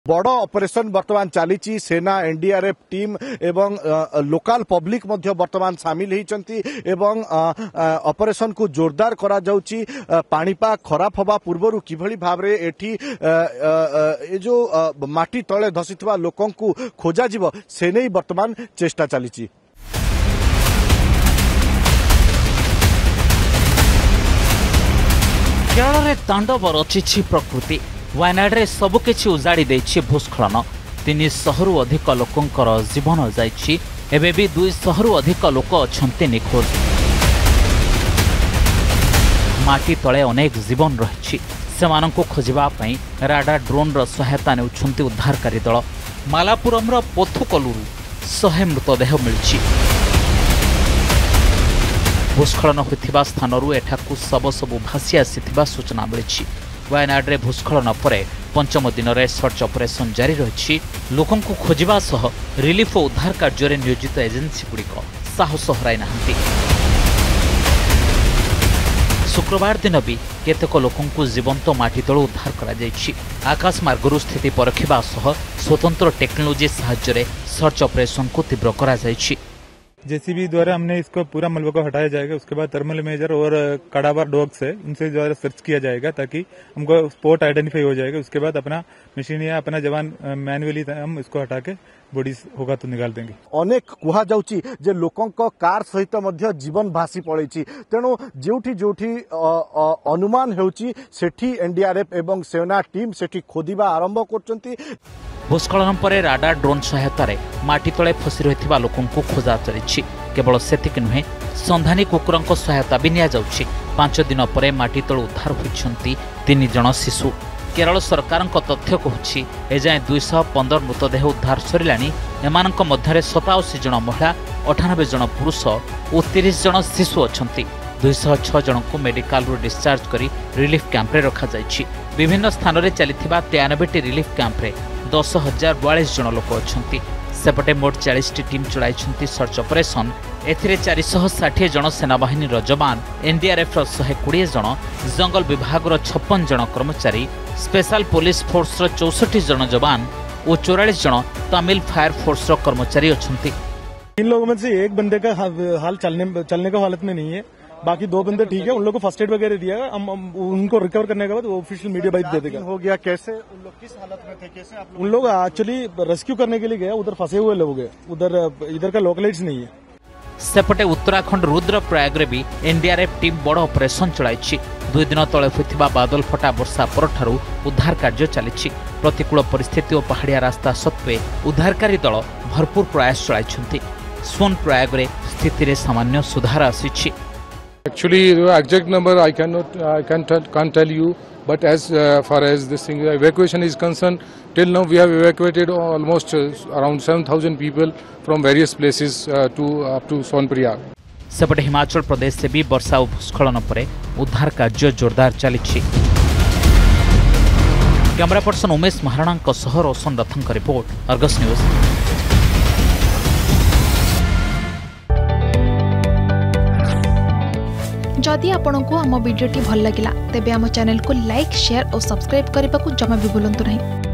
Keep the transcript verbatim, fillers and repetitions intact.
बड़ ऑपरेशन वर्तमान चली सेना एनडीआरएफ टीम एवं लोकल पब्लिक मध्य वर्तमान सामिल होती एवं ऑपरेशन को जोरदार करा जाउची। पाणीपाग खराब हवा पूर्व किभली भाव रे एठी ए जो माटी तले धसीथिबा लोकन को खोजा जीव से नहीं वर्तमान चेष्टा चली। केरल में तांडव रचिछि प्रकृति। वायनाडे सबकिछि उजाड़ी देछि भूस्खलन। तीन शहरु अधिक लोकंकर जीवन जाइछि। एबे भी दुई शहरु अधिक लोक अछन्ति निखोज। माटी तले अनेक जीवन रहिछि। सेमानंकु खोजिबा पई राडार ड्रोन रो सहायता नेउछन्ति उद्धारकारी दल। मालापुरम रो पोथुकलुरु सौ मृतदेह मिलिछि। भूस्खलन होइथिबा स्थानरु एठाकु सब सबु भासी आसीथिबा सूचना मिलिछि। वायनाडे भूस्खलन परे पंचम दिन में सर्च ऑपरेशन जारी रही। लोकों को खोजिबा सह रिलीफ और उद्धार कार्य में नियोजित एजेंसी गुड़िक साहस हराई नाहंती। शुक्रवार दिन भी केतेक लोकों को जीवंत माटी तलु उद्धार करा जायछि। आकाश मार्गरु स्थिति परखिबा सह स्वतंत्र टेक्नोलोजी सहायता सर्च ऑपरेशन को तीव्र करा जायछि। जेसीबी द्वारा हमने इसको पूरा मलबा को हटाया जाएगा। उसके बाद थर्मल इमेजर और कड़ाबार डॉग से उनसे द्वारा सर्च किया जाएगा ताकि हमको स्पॉट आइडेंटिफाई हो जाएगा। उसके बाद अपना मशीन या अपना जवान मैनुअली हम इसको हटा के बॉडी होगा तो निकाल देंगे। अनेक कुहा जाउची जे लोकन को कार सहित मध्य जीवन भासी पड़ेछि। तेणु जोठी जोठी अनुमान हेउची सेठी एनडीआरएफ एवं सेना टीम सेठी खोदिबा आरंभ करचंती। भूस्खलन पर राडार ड्रोन सहायतार माटी तले फसी रही लोकों को खोजा चली। केवल सेतिक नुहे संधानी कुकुर सहायता भी नि जाउछि। पांच दिन पर माटी तल उद्धार होइछन्ति तीन जन शिशु। केरल सरकार तथ्य कहूछि एजाए दुईश पंदर मृतदेह उद्धार सरिलानी। एमानक मध्यरे सताशी जन महिला, अठानबे जन पुरुष और तीस जन शिशु अछन्ति। दुईश छह जन को मेडिकल डिस्चार्ज करी रिलीफ कैंप रे रखा जाइछि। विभिन्न स्थान में चलिथिबा तिरानबे टी रिलीफ कैंप रे दस हजार बयालीस जन लोक अछन्ति। सेपटे मोट चालीस टी टीम चलाइछन्ति सर्च ऑपरेशन। एथिरे चार सौ साठ जन सेनाबाहिनी जवान, एनडीआरएफ शहे बीस जन, जंगल विभाग छप्पन जन कर्मचारी, स्पेशल पुलिस फोर्स चौसठ जन जवान और चौरालीस जन तमिल फायर फोर्स कर्मचारी अछन्ति। इन लोगों में से एक बंदे का हाल चलने चलने का हालत में नहीं है। बाकी दो बंदे ठीक है। उन लोगों को फर्स्ट एड वगैरह दिया। हम उनको रिकवर करने के बाद ऑफिशियल मीडिया बाइट दे देगा। हो गया कैसे उन लोग किस हालत में थे? कैसे आप उन लोग एक्चुअली रेस्क्यू करने के लिए गए। उधर फंसे हुए लोग हैं। उधर इधर का लोकलाइट्स नहीं है। सेपटे उत्तराखंड रुद्रप्रयाग रे भी एनडीआरएफ टीम बड़ ऑपरेशन चलाइछि। दुई दिन तले होइथिबा बादल फटा वर्षा परठारु उद्धार कार्य चलिछि। प्रतिकूल परिस्थिति और पहाड़िया रास्ता सत्वे उद्धारकारी दल भरपूर प्रयास चलाइछन्ति। सोनप्रयाग रे स्थिति रे सामान्य सुधार आसीछि। Actually, the exact number I cannot, I can't, can't tell you. But as uh, far as this thing, evacuation is concerned, till now we have evacuated almost uh, around seven thousand people from various places uh, to up to Sonpriyag. सेपटे हिमाचल प्रदेश से भी वर्षा और भूस्खलन पर उद्धार कार्य जोरदार चली। कैमरा पर्सन उमेश महाराणा रोशन रथन रिपोर्ट, अर्गस न्यूज। जदि आपंक आम भिडी भल लगा तेब आम चैनल को लाइक, शेयर और सब्सक्राइब करने को जमा भी भूलु नहीं।